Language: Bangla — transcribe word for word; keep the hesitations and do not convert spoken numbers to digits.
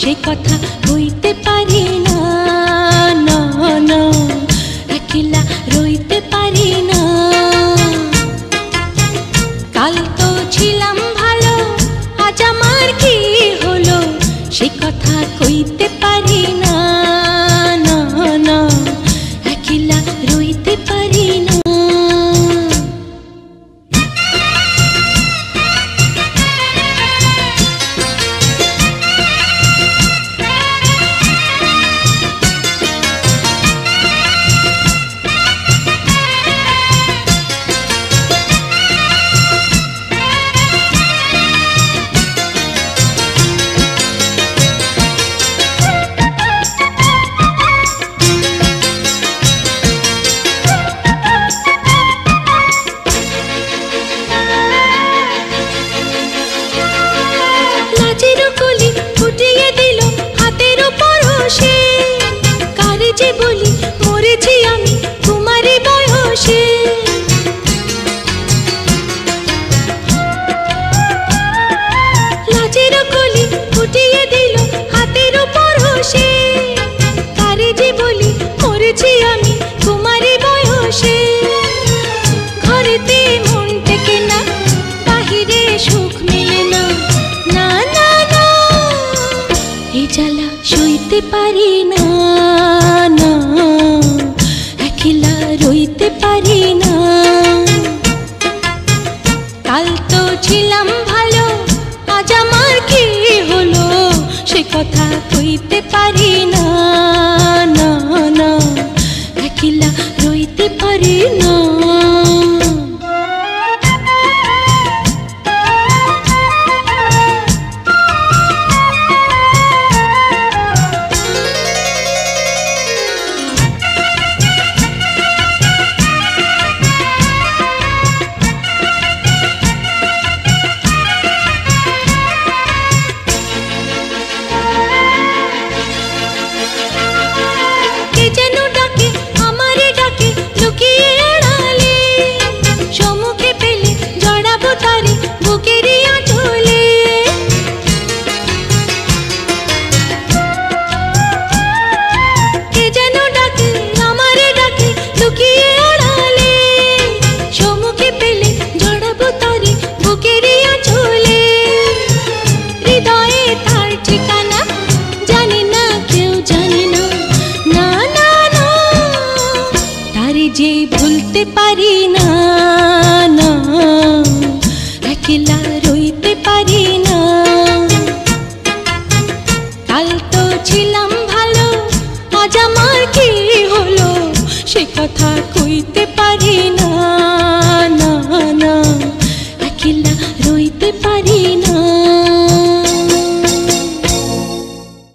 সে কথা কইতে পারি না, না না একলা রইতে পারি না। কাল তো ছিলাম ভালো, আজ আমার কি হলো, সে কথা কইতে পারি না, না না একলা রইতে পারি না। সইতে পারি না, না একলা রইতে পারি না। কাল তো ছিলাম ভালো, আজ আমার কি হলো, সে কথা কইতে পারি না, না না একলা রইতে পারি না। যে ভুলতে পারি না, না একলা